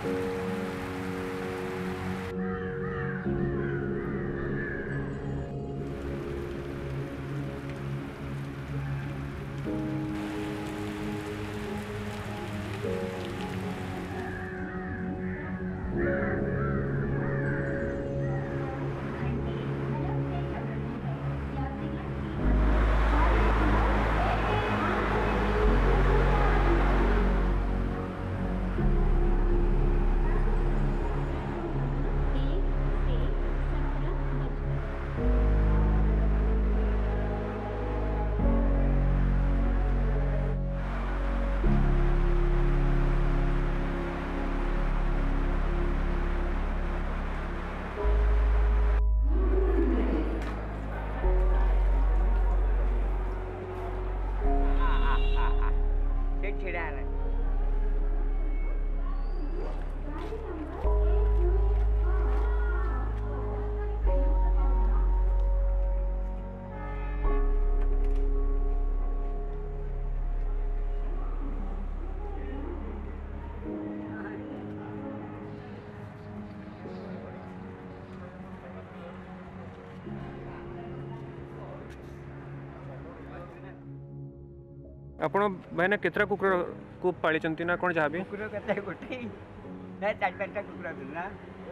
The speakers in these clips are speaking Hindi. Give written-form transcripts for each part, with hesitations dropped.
आपण भाईना केतरा कुकुर को पाली चंती ना कोन जाबी कुकुर कते गोटी ना चार पांचटा कुकुर ना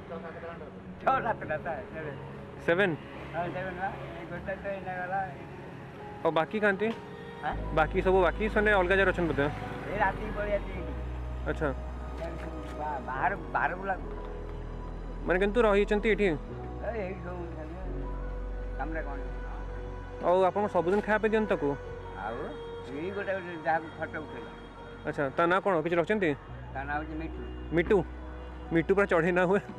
6-7 रहता है 7 हां 7 ना गोटा तो इना वाला और बाकी कांती हां बाकी सब बाकी सने अलग जगह अछन बते ए राती पड़ी आती अच्छा बाहर बाहर बुला माने किंतु रही चंती एठी ए कामरे कोन और आपण सब दिन खा पे दियन तको आउ यही गोटे जहाँ फटो उठे अच्छा ता ना कौन किसी रखते ता ना हो मिठू मिटू मिटू पर चढ़ी ना हुए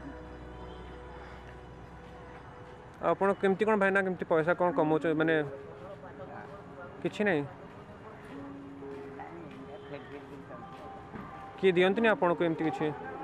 आपण केमती कौन भाईना केमती पैसा कौन कमौ माने किछि नहीं किए दियंतनी आपण को एमती किछि